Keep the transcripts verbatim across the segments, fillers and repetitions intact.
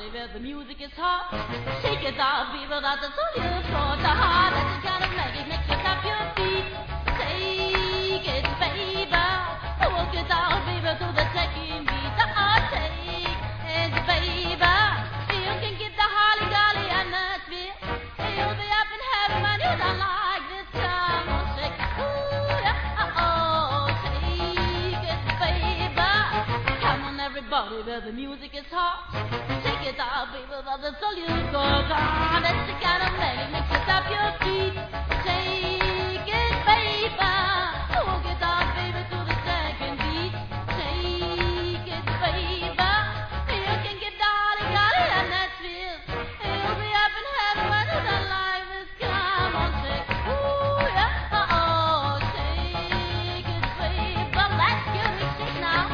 everybody where the music is hot. Shake it out, people, that's all you for. The heart that's the kind of magic makes you tap your feet. Take it, baby. Walk it out, baby, to the taking beat. The heart take it, baby. You can get the holly golly atmosphere. You'll be up in heaven, man, you don't like this time. Oh, shake, ooh, yeah, oh, shake it, baby. Come on, everybody, where the music is hot. Shake it out, baby, that's all you got. Ah, that's the kind of magic makes you tap your feet. Take it, baby. Walk it out, baby, to the second beat. Take it, baby. You can get the holly golly and that feels. You'll be up in heaven when you don't like this. Come on, shake, ooh, yeah, oh, shake it, baby. Let's get it shake now.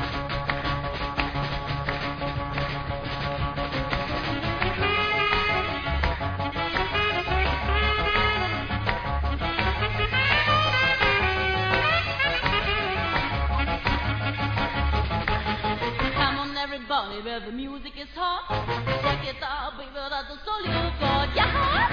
Come on, everybody, where the music is hot. Check it out, baby, that's all you got. Yeah.